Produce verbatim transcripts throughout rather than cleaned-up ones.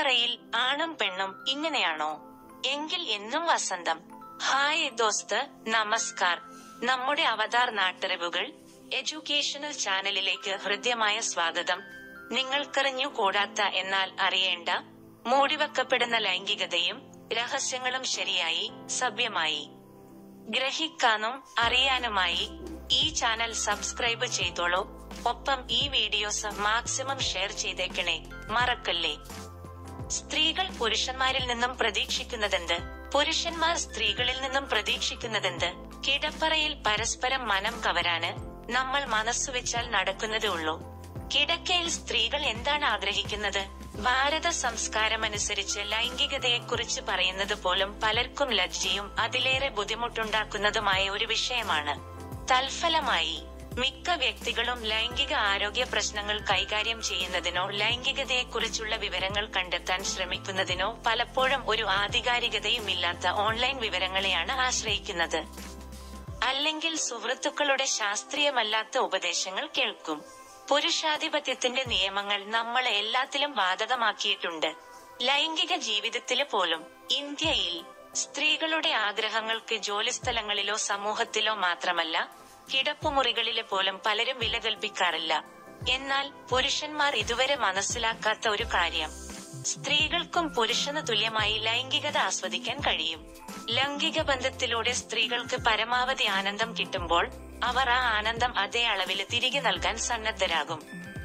കിടപ്പറയിൽ ആണും പെണ്ണും ഇങ്ങനെയാണോ? എങ്കിൽ എന്നും വസന്തം. ഹായ് ദോസ്ത്, നമസ്കാർ. നമ്മുടെ അവതാർ നാട്ടറിവുകൾ എഡ്യൂക്കേഷണൽ ചാനലിലേക്ക് ഹൃദ്യമായ സ്വാഗതം. നിങ്ങൾക്കറിഞ്ഞു കൂടാത്ത എന്നാൽ അറിയേണ്ട മൂടിവെക്കപ്പെടുന്ന ലൈംഗികതയും രഹസ്യങ്ങളും ശരിയായി സഭ്യമായി ഗ്രഹിക്കാനും അറിയാനുമായി ഈ ചാനൽ സബ്സ്ക്രൈബ് ചെയ്തോളൂ. ഒപ്പം ഈ വീഡിയോസ് മാക്സിമം ഷെയർ ചെയ്തേക്കണേ, മറക്കല്ലേ. സ്ത്രീകൾ പുരുഷന്മാരിൽ നിന്നും പ്രതീക്ഷിക്കുന്നതെന്ത്? പുരുഷന്മാർ സ്ത്രീകളിൽ നിന്നും പ്രതീക്ഷിക്കുന്നതെന്ത്? കിടപ്പറയിൽ പരസ്പരം മനം കവരാന് നമ്മൾ മനസ്സുവെച്ചാൽ നടക്കുന്നതേ ഉള്ളൂ. കിടക്കയിൽ സ്ത്രീകൾ എന്താണ് ആഗ്രഹിക്കുന്നത്? ഭാരത സംസ്കാരമനുസരിച്ച് ലൈംഗികതയെക്കുറിച്ച് പറയുന്നത് പോലും പലർക്കും ലജ്ജയും അതിലേറെ ബുദ്ധിമുട്ടുണ്ടാക്കുന്നതുമായ ഒരു വിഷയമാണ്. തൽഫലമായി മിക്ക വ്യക്തികളും ലൈംഗിക ആരോഗ്യ പ്രശ്നങ്ങൾ കൈകാര്യം ചെയ്യുന്നതിനോ ലൈംഗികതയെക്കുറിച്ചുള്ള വിവരങ്ങൾ കണ്ടെത്താൻ ശ്രമിക്കുന്നതിനോ പലപ്പോഴും ഒരു ആധികാരികതയുമില്ലാത്ത ഓൺലൈൻ വിവരങ്ങളെയാണ് ആശ്രയിക്കുന്നത്. അല്ലെങ്കിൽ സുഹൃത്തുക്കളുടെ ശാസ്ത്രീയമല്ലാത്ത ഉപദേശങ്ങൾ കേൾക്കും. പുരുഷാധിപത്യത്തിന്റെ നിയമങ്ങൾ നമ്മളെ എല്ലാത്തിലും ബാധകമാക്കിയിട്ടുണ്ട്, ലൈംഗിക ജീവിതത്തില് പോലും. ഇന്ത്യയിൽ സ്ത്രീകളുടെ ആഗ്രഹങ്ങൾക്ക് ജോലിസ്ഥലങ്ങളിലോ സമൂഹത്തിലോ മാത്രമല്ല, കിടപ്പുമുറികളില് പോലും പലരും വില കൽപ്പിക്കാറില്ല. എന്നാൽ പുരുഷന്മാർ ഇതുവരെ മനസ്സിലാക്കാത്ത ഒരു കാര്യം, സ്ത്രീകൾക്കും പുരുഷന് തുല്യമായി ലൈംഗികത ആസ്വദിക്കാൻ കഴിയും. ലൈംഗിക ബന്ധത്തിലൂടെ സ്ത്രീകൾക്ക് പരമാവധി ആനന്ദം കിട്ടുമ്പോൾ അവർ ആ ആനന്ദം അതേ അളവില് തിരികെ നൽകാൻ സന്നദ്ധരാകും.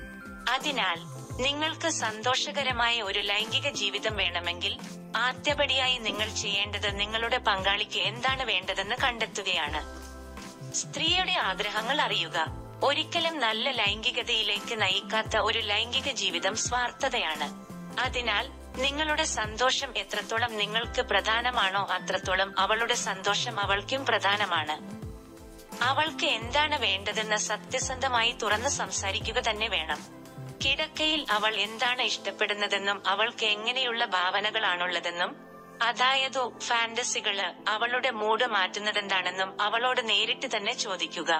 അതിനാൽ നിങ്ങൾക്ക് സന്തോഷകരമായ ഒരു ലൈംഗിക ജീവിതം വേണമെങ്കിൽ ആദ്യപടിയായി നിങ്ങൾ ചെയ്യേണ്ടത് നിങ്ങളുടെ പങ്കാളിക്ക് എന്താണ് വേണ്ടതെന്ന് കണ്ടെത്തുകയാണ്. സ്ത്രീയുടെ ആഗ്രഹങ്ങൾ അറിയുക. ഒരിക്കലും നല്ല ലൈംഗികതയിലേക്ക് നയിക്കാത്ത ഒരു ലൈംഗിക ജീവിതം സ്വാർത്ഥതയാണ്. അതിനാൽ നിങ്ങളുടെ സന്തോഷം എത്രത്തോളം നിങ്ങൾക്ക് പ്രധാനമാണോ അത്രത്തോളം അവളുടെ സന്തോഷം അവൾക്കും പ്രധാനമാണ്. അവൾക്ക് എന്താണ് വേണ്ടതെന്ന് സത്യസന്ധമായി തുറന്ന് സംസാരിക്കുക തന്നെ വേണം. കിടക്കയിൽ അവൾ എന്താണ് ഇഷ്ടപ്പെടുന്നതെന്നും അവൾക്ക് എങ്ങനെയുള്ള ഭാവനകളാണുള്ളതെന്നും, അതായത് ഫാന്റസികള്, അവളുടെ മൂഡ് മാറ്റുന്നതെന്താണെന്നും അവളോട് നേരിട്ട് തന്നെ ചോദിക്കുക.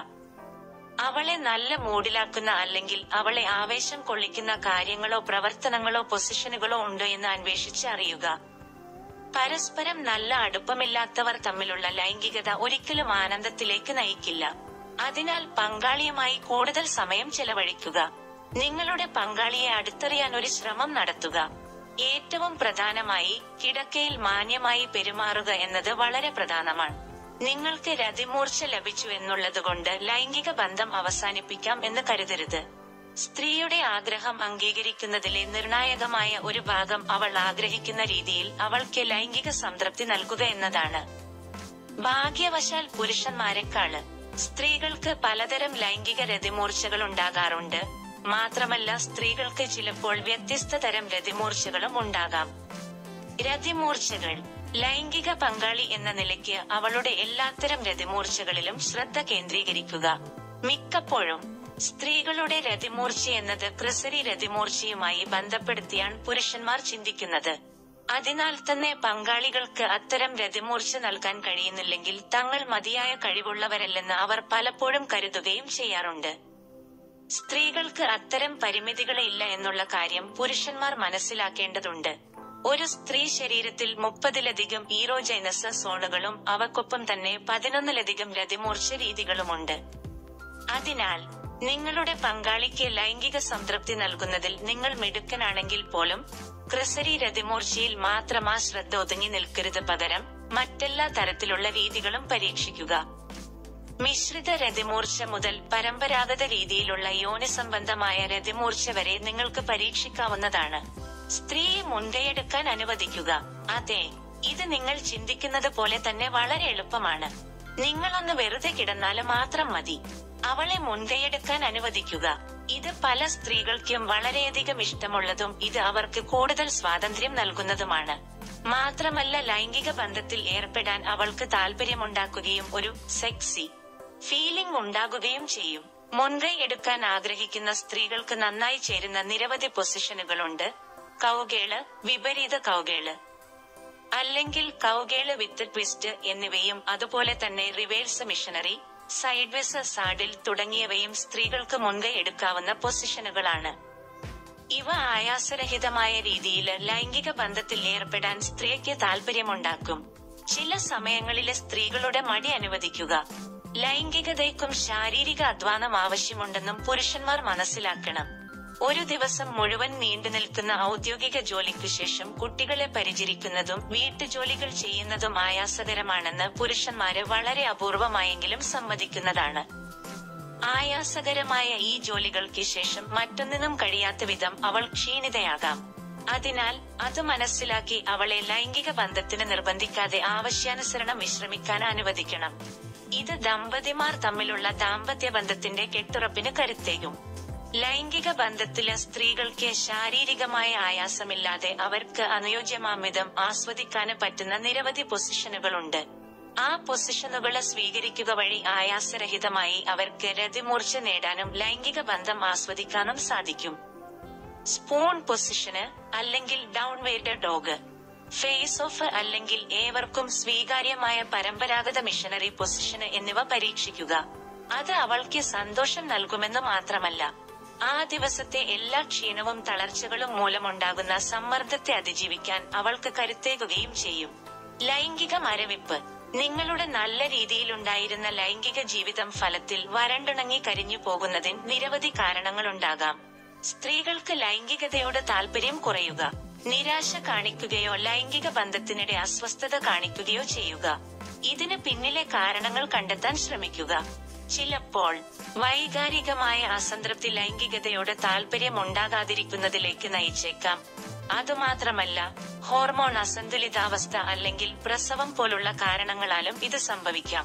അവളെ നല്ല മൂഡിലാക്കുന്ന അല്ലെങ്കിൽ അവളെ ആവേശം കൊള്ളിക്കുന്ന കാര്യങ്ങളോ പ്രവർത്തനങ്ങളോ പൊസിഷനുകളോ ഉണ്ടോ എന്ന് അന്വേഷിച്ച് അറിയുക. പരസ്പരം നല്ല അടുപ്പമില്ലാത്തവർ തമ്മിലുള്ള ലൈംഗികത ഒരിക്കലും ആനന്ദത്തിലേക്ക് നയിക്കില്ല. അതിനാൽ പങ്കാളിയുമായി കൂടുതൽ സമയം ചെലവഴിക്കുക. നിങ്ങളുടെ പങ്കാളിയെ അടുത്തറിയാൻ ഒരു ശ്രമം നടത്തുക. ഏറ്റവും പ്രധാനമായി കിടക്കയിൽ മാന്യമായി പെരുമാറുക എന്നത് വളരെ പ്രധാനമാണ്. നിങ്ങൾക്ക് രതിമൂർച്ച ലഭിച്ചു എന്നുള്ളതുകൊണ്ട് ലൈംഗിക ബന്ധം അവസാനിപ്പിക്കാം എന്ന് കരുതരുത്. സ്ത്രീയുടെ ആഗ്രഹം അംഗീകരിക്കുന്നതിലെ നിർണായകമായ ഒരു ഭാഗം അവൾ ആഗ്രഹിക്കുന്ന രീതിയിൽ അവൾക്ക് ലൈംഗിക സംതൃപ്തി നൽകുക എന്നതാണ്. ഭാഗ്യവശാൽ പുരുഷന്മാരെക്കാള് സ്ത്രീകൾക്ക് പലതരം ലൈംഗിക രതിമൂർച്ചകൾ ഉണ്ടാകാറുണ്ട്. മാത്രമല്ല, സ്ത്രീകൾക്ക് ചിലപ്പോൾ വ്യത്യസ്ത തരം രതിമൂർച്ചകളും ഉണ്ടാകാം. രതിമൂർച്ചകൾ. ലൈംഗിക പങ്കാളി എന്ന നിലയ്ക്ക് അവളുടെ എല്ലാത്തരം രതിമൂർച്ചകളിലും ശ്രദ്ധ കേന്ദ്രീകരിക്കുക. മിക്കപ്പോഴും സ്ത്രീകളുടെ രതിമൂർച്ച എന്നത് ക്രിസരി രതിമൂർച്ചയുമായി ബന്ധപ്പെടുത്തിയാണ് പുരുഷന്മാർ ചിന്തിക്കുന്നത്. അതിനാൽ തന്നെ പങ്കാളികൾക്ക് അത്തരം രതിമൂർച്ച നൽകാൻ കഴിയുന്നില്ലെങ്കിൽ തങ്ങൾ മതിയായ കഴിവുള്ളവരല്ലെന്ന് അവർ പലപ്പോഴും കരുതുകയും ചെയ്യാറുണ്ട്. സ്ത്രീകൾക്ക് അത്തരം പരിമിതികളില്ല എന്നുള്ള കാര്യം പുരുഷന്മാർ മനസ്സിലാക്കേണ്ടതുണ്ട്. ഒരു സ്ത്രീ ശരീരത്തിൽ മുപ്പതിലധികം ഈറോജൈനസ് സോണുകളും അവക്കൊപ്പം തന്നെ പതിനൊന്നിലധികം രതിമൂർച്ച രീതികളുമുണ്ട്. അതിനാൽ നിങ്ങളുടെ പങ്കാളിക്ക് ലൈംഗിക സംതൃപ്തി നൽകുന്നതിൽ നിങ്ങൾ മിടുക്കനാണെങ്കിൽ പോലും ക്രിസരി രതിമൂർച്ചയിൽ മാത്രം ആ ശ്രദ്ധ ഒതുങ്ങി നിൽക്കരുത്. പകരം മറ്റെല്ലാ തരത്തിലുള്ള രീതികളും പരീക്ഷിക്കുക. മിശ്രിത രതിമൂർച്ച മുതൽ പരമ്പരാഗത രീതിയിലുള്ള യോനി സംബന്ധമായ രതിമൂർച്ച വരെ നിങ്ങൾക്ക് പരീക്ഷിക്കാവുന്നതാണ്. സ്ത്രീയെ മുൻകൈയെടുക്കാൻ അനുവദിക്കുക. അതെ, ഇത് നിങ്ങൾ ചിന്തിക്കുന്നത് പോലെ തന്നെ വളരെ എളുപ്പമാണ്. നിങ്ങളൊന്ന് വെറുതെ കിടന്നാല് മാത്രം മതി. അവളെ മുൻകൈയെടുക്കാൻ അനുവദിക്കുക. ഇത് പല സ്ത്രീകൾക്കും വളരെയധികം ഇഷ്ടമുള്ളതും ഇത് അവർക്ക് കൂടുതൽ സ്വാതന്ത്ര്യം നൽകുന്നതുമാണ്. മാത്രമല്ല, ലൈംഗിക ബന്ധത്തിൽ ഏർപ്പെടാൻ അവൾക്ക് താല്പര്യമുണ്ടാക്കുകയും ഒരു സെക്സി ഫീലിംഗ് ഉണ്ടാകുകയും ചെയ്യും. മുൻകൈ എടുക്കാൻ ആഗ്രഹിക്കുന്ന സ്ത്രീകൾക്ക് നന്നായി ചേരുന്ന നിരവധി പൊസിഷനുകളുണ്ട്. കൗഗേള്, വിപരീത കൗഗേള് അല്ലെങ്കിൽ കൗഗേള് വിത്ത് ട്വിസ്റ്റ് എന്നിവയും അതുപോലെ തന്നെ റിവേഴ്സ് മിഷനറി, സൈഡ്വേസ് സാഡിൽ തുടങ്ങിയവയും സ്ത്രീകൾക്ക് മുൻകൈ എടുക്കാവുന്ന പൊസിഷനുകളാണ്. ഇവ ആയാസരഹിതമായ രീതിയിൽ ലൈംഗിക ബന്ധത്തിൽ ഏർപ്പെടാൻ സ്ത്രീക്ക് താല്പര്യമുണ്ടാക്കും. ചില സമയങ്ങളിലെ സ്ത്രീകളുടെ മടി അനുവദിക്കുക. ലൈംഗികതയ്ക്കും ശാരീരിക അധ്വാനം ആവശ്യമുണ്ടെന്നും പുരുഷന്മാർ മനസ്സിലാക്കണം. ഒരു ദിവസം മുഴുവൻ നീണ്ടുനിൽക്കുന്ന ഔദ്യോഗിക ജോലിക്കു ശേഷം കുട്ടികളെ പരിചരിക്കുന്നതും വീട്ടുജോലികൾ ചെയ്യുന്നതും ആയാസകരമാണെന്ന് പുരുഷന്മാര് വളരെ അപൂർവമായെങ്കിലും സമ്മതിക്കുന്നതാണ്. ആയാസകരമായ ഈ ജോലികൾക്ക് ശേഷം മറ്റൊന്നിനും കഴിയാത്ത വിധം അവൾ ക്ഷീണിതയാകാം. അതിനാൽ അത് മനസ്സിലാക്കി അവളെ ലൈംഗിക ബന്ധത്തിന് നിർബന്ധിക്കാതെ ആവശ്യാനുസരണം വിശ്രമിക്കാൻ അനുവദിക്കണം. ഇത് ദമ്പതിമാർ തമ്മിലുള്ള ദാമ്പത്യ ബന്ധത്തിന്റെ കെട്ടുറപ്പിന് കരുത്തേകും. ലൈംഗിക ബന്ധത്തില് സ്ത്രീകൾക്ക് ശാരീരികമായ ആയാസമില്ലാതെ അവർക്ക് അനുയോജ്യമാംവിധം ആസ്വദിക്കാന് പറ്റുന്ന നിരവധി പൊസിഷനുകളുണ്ട്. ആ പൊസിഷനുകളെ സ്വീകരിക്കുക വഴി ആയാസരഹിതമായി അവർക്ക് രതിമൂർച്ച നേടാനും ലൈംഗിക ബന്ധം ആസ്വദിക്കാനും സാധിക്കും. സ്പൂൺ പൊസിഷന് അല്ലെങ്കിൽ ഡൗൺവേർഡ് ഡോഗ്, ഫേസ് ഓഫ് അല്ലെങ്കിൽ ഏവർക്കും സ്വീകാര്യമായ പരമ്പരാഗത മിഷനറി പൊസിഷന് എന്നിവ പരീക്ഷിക്കുക. അത് അവൾക്ക് സന്തോഷം നൽകുമെന്ന് മാത്രമല്ല, ആ ദിവസത്തെ എല്ലാ ക്ഷീണവും തളർച്ചകളും മൂലമുണ്ടാകുന്ന സമ്മർദ്ദത്തെ അതിജീവിക്കാൻ അവൾക്ക് കരുത്തേകുകയും ചെയ്യും. ലൈംഗിക മരവിപ്പ്. നിങ്ങളുടെ നല്ല രീതിയിലുണ്ടായിരുന്ന ലൈംഗിക ജീവിതം ഫലത്തിൽ വരണ്ടുണങ്ങി കരിഞ്ഞു പോകുന്നതിന് നിരവധി കാരണങ്ങളുണ്ടാകാം. സ്ത്രീകൾക്ക് ലൈംഗികതയോട് താല്പര്യം കുറയുക, നിരാശ കാണിക്കുകയോ ലൈംഗിക ബന്ധത്തിനിടെ അസ്വസ്ഥത കാണിക്കുകയോ ചെയ്യുക. ഇതിന് പിന്നിലെ കാരണങ്ങൾ കണ്ടെത്താൻ ശ്രമിക്കുക. ചിലപ്പോൾ വൈകാരികമായ അസംതൃപ്തി ലൈംഗികതയോട് താല്പര്യം ഉണ്ടാകാതിരിക്കുന്നതിലേക്ക് നയിച്ചേക്കാം. അതുമാത്രമല്ല, ഹോർമോൺ അസന്തുലിതാവസ്ഥ അല്ലെങ്കിൽ പ്രസവം പോലുള്ള കാരണങ്ങളാലും ഇത് സംഭവിക്കാം.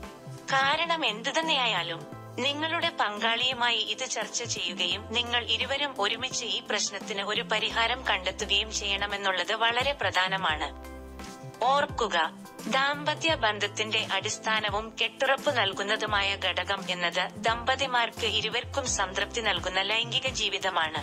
കാരണം എന്തുതന്നെയായാലും നിങ്ങളുടെ പങ്കാളിയുമായി ഇത് ചർച്ച ചെയ്യുകയും നിങ്ങൾ ഇരുവരും ഒരുമിച്ച് ഈ പ്രശ്നത്തിന് ഒരു പരിഹാരം കണ്ടെത്തുകയും ചെയ്യണമെന്നുള്ളത് വളരെ പ്രധാനമാണ്. ഓർക്കുക, ദാമ്പത്യ ബന്ധത്തിന്റെ അടിസ്ഥാനവും കെട്ടുറപ്പ് നൽകുന്നതുമായ ഘടകം എന്നത് ദമ്പതിമാർക്ക് ഇരുവർക്കും സംതൃപ്തി നൽകുന്ന ലൈംഗിക ജീവിതമാണ്.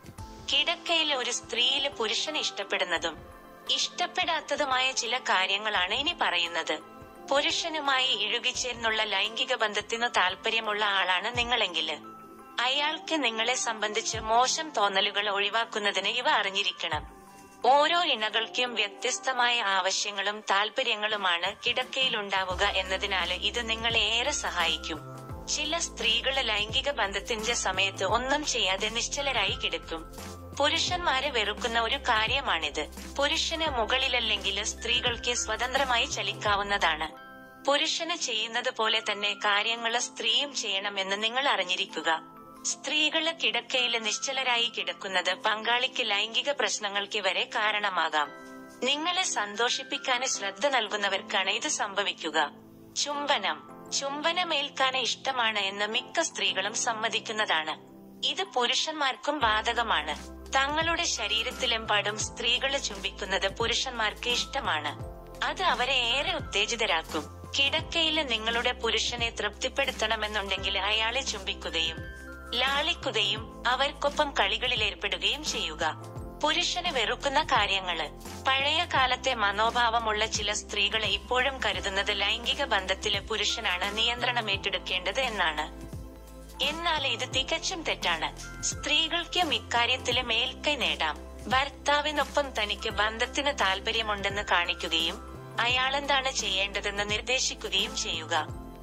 കിടക്കയിൽ ഒരു സ്ത്രീയില് പുരുഷന് ഇഷ്ടപ്പെടുന്നതും ഇഷ്ടപ്പെടാത്തതുമായ ചില കാര്യങ്ങളാണ് ഇനി പറയുന്നത്. പുരുഷനുമായി ഇഴുകിച്ചേർന്നുള്ള ലൈംഗിക ബന്ധത്തിനു താല്പര്യമുള്ള ആളാണ് നിങ്ങളെങ്കില് അയാൾക്ക് നിങ്ങളെ സംബന്ധിച്ച് മോശം തോന്നലുകൾ ഒഴിവാക്കുന്നതിന് ഇവ അറിഞ്ഞിരിക്കണം. ഓരോ ഇണകൾക്കും വ്യത്യസ്തമായ ആവശ്യങ്ങളും താല്പര്യങ്ങളുമാണ് കിടക്കയിലുണ്ടാവുക എന്നതിനാല് ഇത് നിങ്ങളെ ഏറെ സഹായിക്കും. ചില സ്ത്രീകള് ലൈംഗിക ബന്ധത്തിന്റെ സമയത്ത് ഒന്നും ചെയ്യാതെ നിശ്ചലരായി കിടക്കും. പുരുഷന്മാരെ വെറുക്കുന്ന ഒരു കാര്യമാണിത്. പുരുഷന് മുകളിലല്ലെങ്കില് സ്ത്രീകൾക്ക് സ്വതന്ത്രമായി ചലിക്കാവുന്നതാണ്. പുരുഷന് ചെയ്യുന്നത് പോലെ തന്നെ കാര്യങ്ങള് സ്ത്രീയും ചെയ്യണമെന്ന് നിങ്ങൾ അറിഞ്ഞിരിക്കുക. സ്ത്രീകള് കിടക്കയില് നിശ്ചലരായി കിടക്കുന്നത് പങ്കാളിക്ക് ലൈംഗിക പ്രശ്നങ്ങൾക്ക് വരെ കാരണമാകാം. നിങ്ങളെ സന്തോഷിപ്പിക്കാന് ശ്രദ്ധ നൽകുന്നവർക്കാണ് ഇത് സംഭവിക്കുക. ചുംബനം. ചുംബനമേൽക്കാന് ഇഷ്ടമാണ് എന്ന് മിക്ക സ്ത്രീകളും സമ്മതിക്കുന്നതാണ്. ഇത് പുരുഷന്മാർക്കും ബാധകമാണ്. തങ്ങളുടെ ശരീരത്തിലെമ്പാടും സ്ത്രീകളെ ചുംബിക്കുന്നത് പുരുഷന്മാർക്ക് ഇഷ്ടമാണ്. അത് അവരെ ഏറെ ഉത്തേജിതരാക്കും. കിടക്കയില് നിങ്ങളുടെ പുരുഷനെ തൃപ്തിപ്പെടുത്തണമെന്നുണ്ടെങ്കിൽ അയാളെ ചുംബിക്കുകയും ലാളിക്കുകയും അവർക്കൊപ്പം കളികളിലേർപ്പെടുകയും ചെയ്യുക. പുരുഷന് വെറുക്കുന്ന കാര്യങ്ങള്. പഴയ കാലത്തെ മനോഭാവമുള്ള ചില സ്ത്രീകളെ ഇപ്പോഴും കരുതുന്നത് ലൈംഗിക ബന്ധത്തില് പുരുഷനാണ് നിയന്ത്രണമേറ്റെടുക്കേണ്ടത് എന്നാണ്. എന്നാൽ ഇത് തികച്ചും തെറ്റാണ്. സ്ത്രീകൾക്കും ഇക്കാര്യത്തില് മേൽക്കൈ നേടാം. ഭർത്താവിനൊപ്പം തനിക്ക് ബന്ധത്തിന് താല്പര്യമുണ്ടെന്ന് കാണിക്കുകയും അയാളെന്താണ് ചെയ്യേണ്ടതെന്ന് നിർദ്ദേശിക്കുകയും ചെയ്യുക.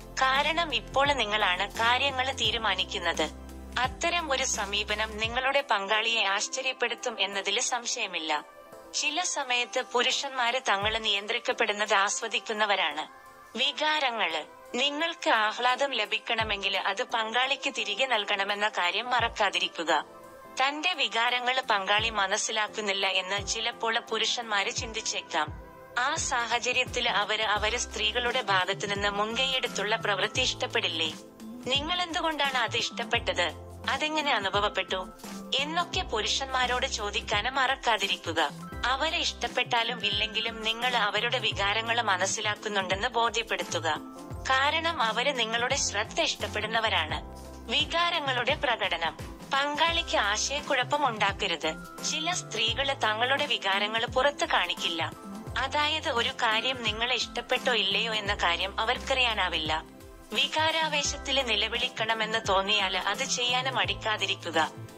കാരണം ഇപ്പോൾ നിങ്ങളാണ് കാര്യങ്ങള് തീരുമാനിക്കുന്നത്. അത്തരം ഒരു സമീപനം നിങ്ങളുടെ പങ്കാളിയെ ആശ്ചര്യപ്പെടുത്തും എന്നതില് സംശയമില്ല. ചില സമയത്ത് പുരുഷന്മാര് തങ്ങള് നിയന്ത്രിക്കപ്പെടുന്നത് ആസ്വദിക്കുന്നവരാണ്. വികാരങ്ങള്. നിങ്ങൾക്ക് ആഹ്ലാദം ലഭിക്കണമെങ്കിൽ അത് പങ്കാളിക്ക് തിരികെ നൽകണമെന്ന കാര്യം മറക്കാതിരിക്കുക. തന്റെ വികാരങ്ങള് പങ്കാളി മനസ്സിലാക്കുന്നില്ല എന്ന് ചിലപ്പോൾ പുരുഷന്മാര് ചിന്തിച്ചേക്കാം. ആ സാഹചര്യത്തില് അവര് അവര് സ്ത്രീകളുടെ ഭാഗത്തുനിന്ന് മുൻകൈയെടുത്തുള്ള പ്രവൃത്തി ഇഷ്ടപ്പെടില്ലേ? നിങ്ങൾ എന്തുകൊണ്ടാണ് അത് ഇഷ്ടപ്പെട്ടത്, അതെങ്ങനെ അനുഭവപ്പെട്ടു എന്നൊക്കെ പുരുഷന്മാരോട് ചോദിക്കാനും മറക്കാതിരിക്കുക. അവരെ ഇഷ്ടപ്പെട്ടാലും ഇല്ലെങ്കിലും നിങ്ങൾ അവരുടെ വികാരങ്ങള് മനസ്സിലാക്കുന്നുണ്ടെന്ന് ബോധ്യപ്പെടുത്തുക. കാരണം അവര് നിങ്ങളുടെ ശ്രദ്ധ ഇഷ്ടപ്പെടുന്നവരാണ്. വികാരങ്ങളുടെ പ്രകടനം. പങ്കാളിക്ക് ആശയക്കുഴപ്പം ഉണ്ടാക്കരുത്. ചില സ്ത്രീകള് തങ്ങളുടെ വികാരങ്ങള് പുറത്ത് കാണിക്കില്ല. അതായത് ഒരു കാര്യം നിങ്ങളെ ഇഷ്ടപ്പെട്ടോ ഇല്ലയോ എന്ന കാര്യം അവർക്കറിയാനാവില്ല. വികാരാവേശത്തില് നിലവിളിക്കണമെന്ന് തോന്നിയാല് അത് ചെയ്യാനും മടിക്കാതിരിക്കുക.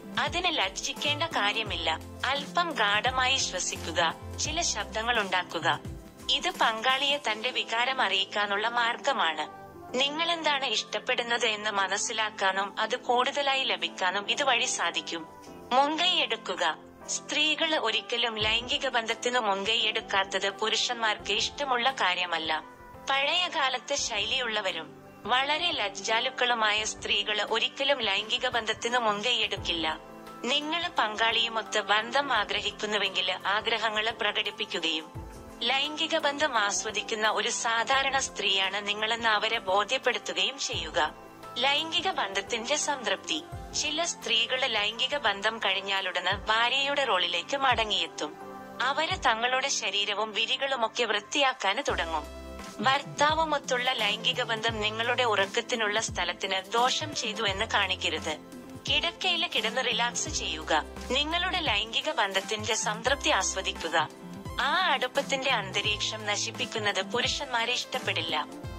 അതിന് ലജ്ജിക്കേണ്ട കാര്യമില്ല. അല്പം ഗാഢമായി ശ്വസിക്കുക, ചില ശബ്ദങ്ങൾ ഉണ്ടാക്കുക. ഇത് പങ്കാളിയെ തന്റെ വികാരം അറിയിക്കാനുള്ള മാർഗമാണ്. നിങ്ങൾ എന്താണ് ഇഷ്ടപ്പെടുന്നത് എന്ന് മനസ്സിലാക്കാനും അത് കൂടുതലായി ലഭിക്കാനും ഇതുവഴി സാധിക്കും. മുൻകൈയെടുക്കുക. സ്ത്രീകൾ ഒരിക്കലും ലൈംഗിക ബന്ധത്തിനു മുൻകൈയെടുക്കാത്തത് പുരുഷന്മാർക്ക് ഇഷ്ടമുള്ള കാര്യമല്ല. പഴയകാലത്തെ ശൈലിയുള്ളവരും വളരെ ലജ്ജാലുക്കളുമായ സ്ത്രീകൾ ഒരിക്കലും ലൈംഗിക ബന്ധത്തിനു മുൻകൈയെടുക്കില്ല. നിങ്ങൾ പങ്കാളിയുമൊത്ത് ബന്ധം ആഗ്രഹിക്കുന്നുവെങ്കിൽ ആഗ്രഹങ്ങള് പ്രകടിപ്പിക്കുകയും ലൈംഗിക ബന്ധം ആസ്വദിക്കുന്ന ഒരു സാധാരണ സ്ത്രീയാണ് നിങ്ങളെന്ന് അവരെ ബോധ്യപ്പെടുത്തുകയും ചെയ്യുക. ലൈംഗിക ബന്ധത്തിന്റെ സംതൃപ്തി. ചില സ്ത്രീകള് ലൈംഗിക ബന്ധം കഴിഞ്ഞാലുടന് ഭാര്യയുടെ റോളിലേക്ക് മടങ്ങിയെത്തും. അവര് തങ്ങളുടെ ശരീരവും വിരികളുമൊക്കെ വൃത്തിയാക്കാന് തുടങ്ങും. ഭർത്താവുമൊത്തുള്ള ലൈംഗിക ബന്ധം നിങ്ങളുടെ ഉറക്കത്തിനുള്ള സ്ഥലത്തിന് ദോഷം ചെയ്തു എന്ന് കാണിക്കരുത്. കിടക്കയില് കിടന്ന് റിലാക്സ് ചെയ്യുക. നിങ്ങളുടെ ലൈംഗിക ബന്ധത്തിന്റെ സംതൃപ്തി ആസ്വദിക്കുക. ആ അടുപ്പത്തിന്റെ അന്തരീക്ഷം നശിപ്പിക്കുന്നത് പുരുഷന്മാരെ ഇഷ്ടപ്പെടില്ല.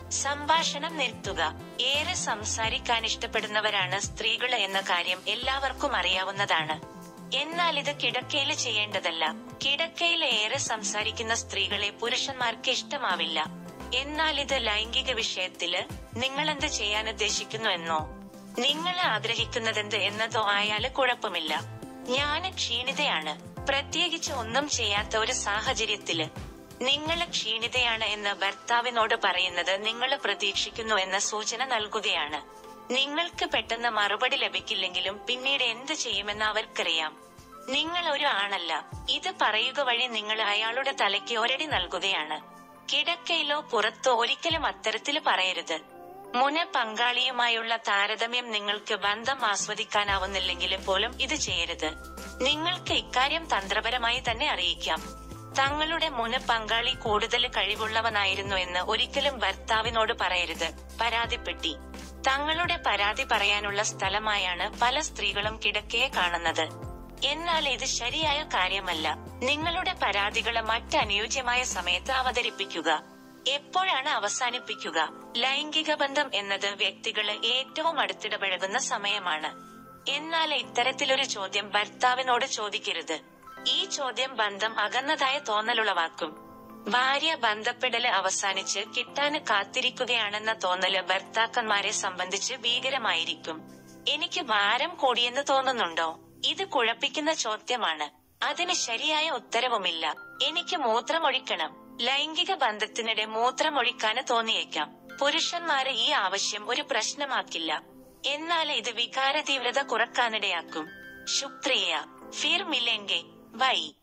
സംഭാഷണം നിർത്തുക. ഏറെ സംസാരിക്കാൻ ഇഷ്ടപ്പെടുന്നവരാണ് സ്ത്രീകൾ എന്ന കാര്യം എല്ലാവർക്കും അറിയാവുന്നതാണ്. എന്നാൽ ഇത് കിടക്കയില് ചെയ്യേണ്ടതല്ല. കിടക്കയില് ഏറെ സംസാരിക്കുന്ന സ്ത്രീകളെ പുരുഷന്മാർക്ക് ഇഷ്ടമാവില്ല. എന്നാൽ ഇത് ലൈംഗിക വിഷയത്തില് നിങ്ങളെന്ത് ചെയ്യാൻ ഉദ്ദേശിക്കുന്നു എന്നോ നിങ്ങൾ ആഗ്രഹിക്കുന്നതെന്ത് എന്നതോ ആയാല് കുഴപ്പമില്ല. ഞാന് ക്ഷീണിതയാണ്, പ്രത്യേകിച്ച് ഒന്നും ചെയ്യാത്ത ഒരു സാഹചര്യത്തില് നിങ്ങള് ക്ഷീണിതയാണ് എന്ന് ഭർത്താവിനോട് പറയുന്നത് നിങ്ങൾ പ്രതീക്ഷിക്കുന്നു എന്ന സൂചന നൽകുകയാണ്. നിങ്ങൾക്ക് പെട്ടെന്ന് മറുപടി ലഭിക്കില്ലെങ്കിലും പിന്നീട് എന്ത് ചെയ്യുമെന്ന് അവർക്കറിയാം. നിങ്ങൾ ഒരു ആണല്ല. ഇത് പറയുക വഴി നിങ്ങൾ അയാളുടെ തലയ്ക്ക് ഒരടി നൽകുകയാണ്. കിടക്കയിലോ പുറത്തോ ഒരിക്കലും അത്തരത്തില് പറയരുത്. മുന പങ്കാളിയുമായുള്ള താരതമ്യം നിങ്ങൾക്ക് ബന്ധം ആസ്വദിക്കാനാവുന്നില്ലെങ്കിൽ പോലും ഇത് ചെയ്യരുത്. നിങ്ങൾക്ക് ഇക്കാര്യം തന്ത്രപരമായി തന്നെ അറിയിക്കാം. തങ്ങളുടെ മുന പങ്കാളി കൂടുതൽ കഴിവുള്ളവനായിരുന്നു എന്ന് ഒരിക്കലും ഭർത്താവിനോട് പറയരുത്. പരാതിപ്പെട്ടി. തങ്ങളുടെ പരാതി പറയാനുള്ള സ്ഥലമായാണ് പല സ്ത്രീകളും കിടക്കയെ കാണുന്നത്. എന്നാൽ ഇത് ശരിയായ കാര്യമല്ല. നിങ്ങളുടെ പരാതികള് മറ്റനുയോജ്യമായ സമയത്ത് അവതരിപ്പിക്കുക. എപ്പോഴാണ് അവസാനിപ്പിക്കുക? ലൈംഗിക ബന്ധം എന്നത് വ്യക്തികള് ഏറ്റവും അടുത്തിടപഴകുന്ന സമയമാണ്. എന്നാൽ ഇത്തരത്തിലൊരു ചോദ്യം ഭർത്താവിനോട് ചോദിക്കരുത്. ഈ ചോദ്യം ബന്ധം അകന്നതായ തോന്നലുളവാക്കും. ഭാര്യ ബന്ധപ്പെടല് അവസാനിച്ച് കിട്ടാന് കാത്തിരിക്കുകയാണെന്ന തോന്നല് ഭർത്താക്കന്മാരെ സംബന്ധിച്ച് ഭീകരമായിരിക്കും. എനിക്ക് ഭാരം കൂടിയെന്ന് തോന്നുന്നുണ്ടോ? ഇത് കുഴപ്പിക്കുന്ന ചോദ്യമാണ്. അതിന് ശരിയായ ഉത്തരവുമില്ല. എനിക്ക് മൂത്രമൊഴിക്കണം. ലൈംഗിക ബന്ധത്തിനിടെ മൂത്രമൊഴിക്കാന് തോന്നിയേക്കാം. പുരുഷന്മാര് ഈ ആവശ്യം ഒരു പ്രശ്നമാക്കില്ല. എന്നാൽ ഇത് വികാര തീവ്രത കുറക്കാനിടയാക്കും. ശുക്രിയ. ഫിർ മിലേംഗെ. ബൈ.